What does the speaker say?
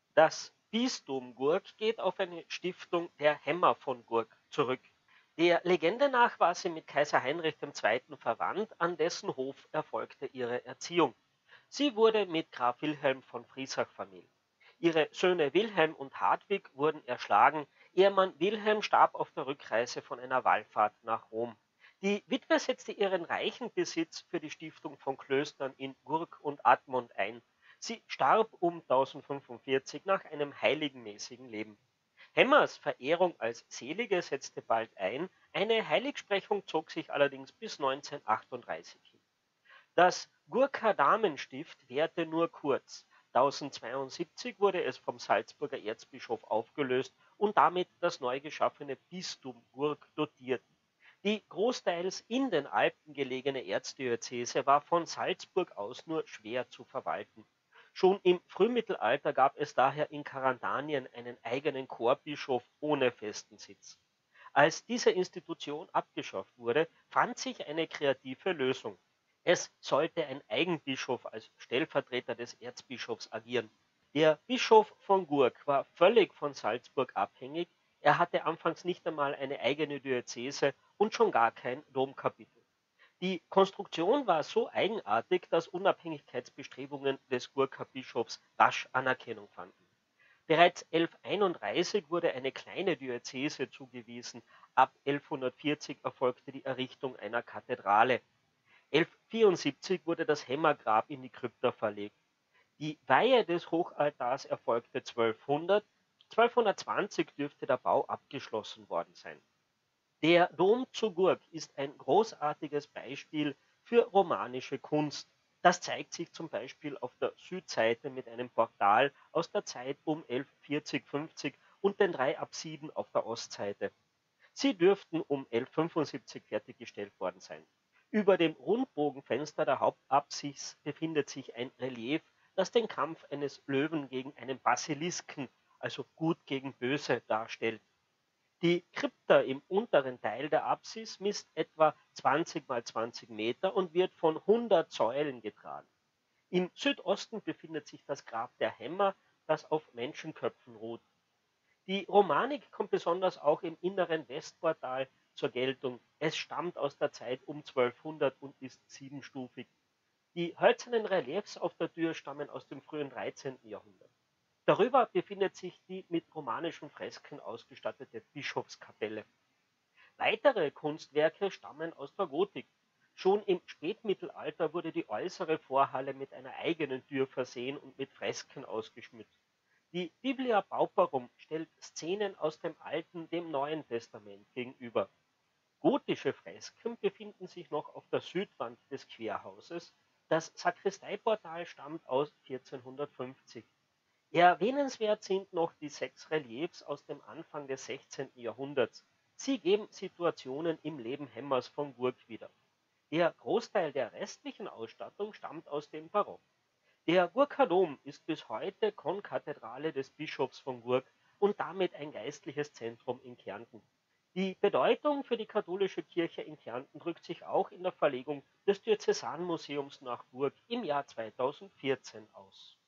Das Bistum Gurk geht auf eine Stiftung der Hämmer von Gurk zurück. Der Legende nach war sie mit Kaiser Heinrich II. Verwandt, an dessen Hof erfolgte ihre Erziehung. Sie wurde mit Graf Wilhelm von Friesach vermählt. Ihre Söhne Wilhelm und Hadwig wurden erschlagen, Ehemann Wilhelm starb auf der Rückreise von einer Wallfahrt nach Rom. Die Witwe setzte ihren reichen Besitz für die Stiftung von Klöstern in Gurk und Admont ein. Sie starb um 1045 nach einem heiligenmäßigen Leben. Hemmers Verehrung als Selige setzte bald ein, eine Heiligsprechung zog sich allerdings bis 1938 hin. Das Gurker Damenstift währte nur kurz. 1072 wurde es vom Salzburger Erzbischof aufgelöst und damit das neu geschaffene Bistum Gurk dotiert. Die großteils in den Alpen gelegene Erzdiözese war von Salzburg aus nur schwer zu verwalten. Schon im Frühmittelalter gab es daher in Karantanien einen eigenen Chorbischof ohne festen Sitz. Als diese Institution abgeschafft wurde, fand sich eine kreative Lösung. Es sollte ein Eigenbischof als Stellvertreter des Erzbischofs agieren. Der Bischof von Gurk war völlig von Salzburg abhängig, er hatte anfangs nicht einmal eine eigene Diözese und schon gar kein Domkapitel. Die Konstruktion war so eigenartig, dass Unabhängigkeitsbestrebungen des Gurker Bischofs rasch Anerkennung fanden. Bereits 1131 wurde eine kleine Diözese zugewiesen, ab 1140 erfolgte die Errichtung einer Kathedrale. 1174 wurde das Hämmergrab in die Krypta verlegt. Die Weihe des Hochaltars erfolgte 1200, 1220 dürfte der Bau abgeschlossen worden sein. Der Dom zu Gurk ist ein großartiges Beispiel für romanische Kunst. Das zeigt sich zum Beispiel auf der Südseite mit einem Portal aus der Zeit um 1140-50 und den drei Apsiden auf der Ostseite. Sie dürften um 1175 fertiggestellt worden sein. Über dem Rundbogenfenster der Hauptapsis befindet sich ein Relief, das den Kampf eines Löwen gegen einen Basilisken, also Gut gegen Böse, darstellt. Die Krypta im unteren Teil der Apsis misst etwa 20 mal 20 Meter und wird von 100 Säulen getragen. Im Südosten befindet sich das Grab der Hämmer, das auf Menschenköpfen ruht. Die Romanik kommt besonders auch im inneren Westportal zur Geltung. Es stammt aus der Zeit um 1200 und ist siebenstufig. Die hölzernen Reliefs auf der Tür stammen aus dem frühen 13. Jahrhundert. Darüber befindet sich die mit romanischen Fresken ausgestattete Bischofskapelle. Weitere Kunstwerke stammen aus der Gotik. Schon im Spätmittelalter wurde die äußere Vorhalle mit einer eigenen Tür versehen und mit Fresken ausgeschmückt. Die Biblia Pauperum stellt Szenen aus dem Alten dem Neuen Testament gegenüber. Gotische Fresken befinden sich noch auf der Südwand des Querhauses. Das Sakristeiportal stammt aus 1450. Erwähnenswert sind noch die 6 Reliefs aus dem Anfang des 16. Jahrhunderts. Sie geben Situationen im Leben Hemmers von Gurk wieder. Der Großteil der restlichen Ausstattung stammt aus dem Barock. Der Gurker Dom ist bis heute Konkathedrale des Bischofs von Gurk und damit ein geistliches Zentrum in Kärnten. Die Bedeutung für die katholische Kirche in Kärnten drückt sich auch in der Verlegung des Diözesanmuseums nach Gurk im Jahr 2014 aus.